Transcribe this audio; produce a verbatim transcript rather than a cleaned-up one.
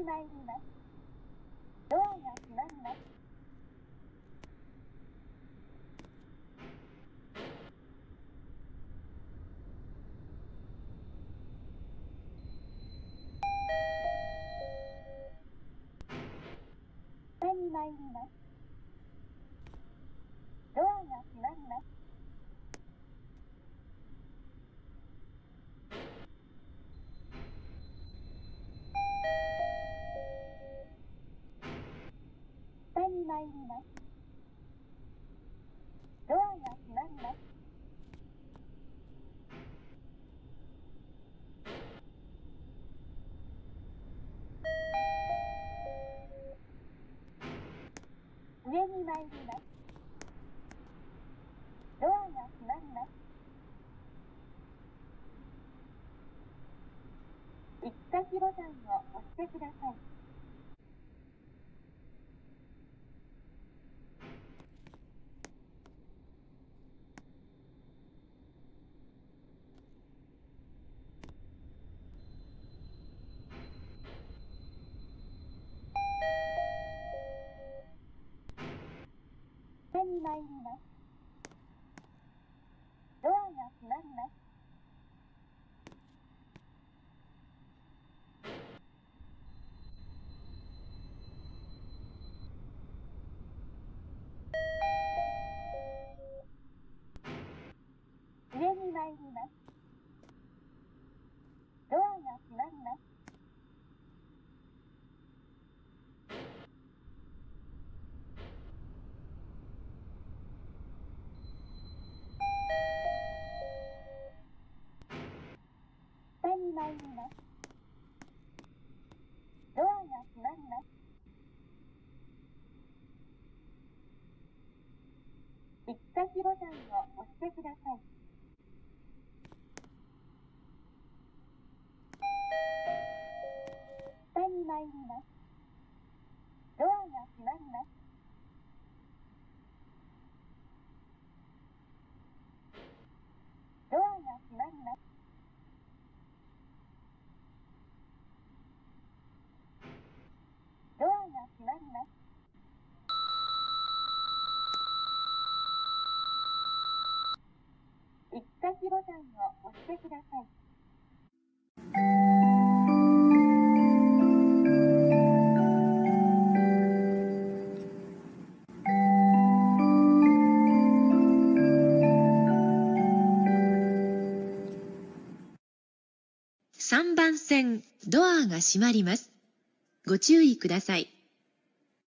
に参ります。ドアが閉まります。下に参ります。ドアが閉まります。下に参ります。ドアが閉まります。上に参ります。ドアが閉まります。行き先ボタンを押してください。下に参ります。ドアが閉まります。上に参ります。ドアが閉まります。下に参ります。ドアが閉まります。行き先ボタンを押してください。下に参ります。ドアが閉まります。ドアが閉まります。ドアが閉まります。行き先ボタンを押してください。 さんばん線、ドアが閉まります。ご注意ください。